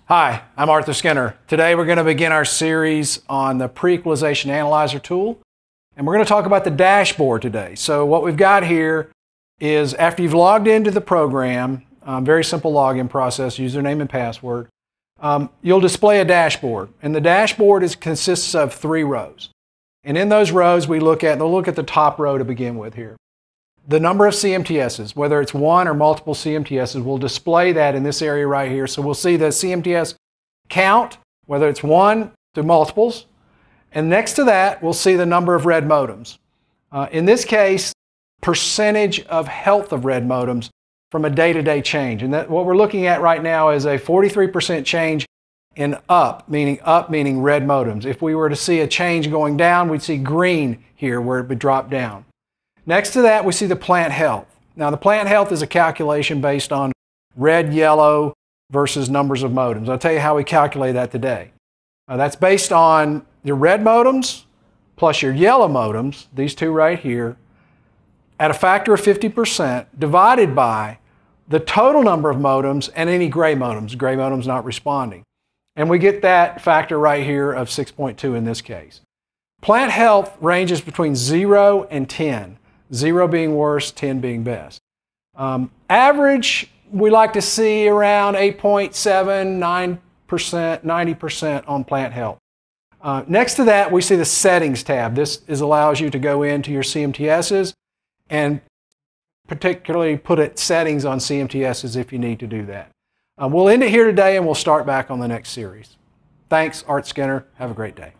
Hi, I'm Arthur Skinner. Today we're going to begin our series on the PreEqualization Analyzer tool, and we're going to talk about the dashboard today. So what we've got here is after you've logged into the program, very simple login process, username and password, you'll display a dashboard, and the dashboard consists of 3 rows. And in those rows we'll look at the top row to begin with here. The number of CMTSs, whether it's one or multiple CMTSs, we'll display that in this area right here. So we'll see the CMTS count, whether it's one to multiples. And next to that, we'll see the number of red modems. In this case, percentage of health of red modems from a day-to-day change. And what we're looking at right now is a 43% change in up meaning red modems. If we were to see a change going down, we'd see green here where it would drop down. Next to that, we see the plant health. Now, the plant health is a calculation based on red, yellow versus numbers of modems. I'll tell you how we calculate that today. That's based on your red modems plus your yellow modems, these two right here, at a factor of 50% divided by the total number of modems and any gray modems not responding. And we get that factor right here of 6.2 in this case. Plant health ranges between 0 and 10. 0 being worst, 10 being best. Average, we like to see around 8.7, 9%, 90% on plant health. Next to that, we see the settings tab. This allows you to go into your CMTSs and particularly put settings on CMTSs if you need to do that. We'll end it here today and we'll start back on the next series. Thanks, Art Skinner. Have a great day.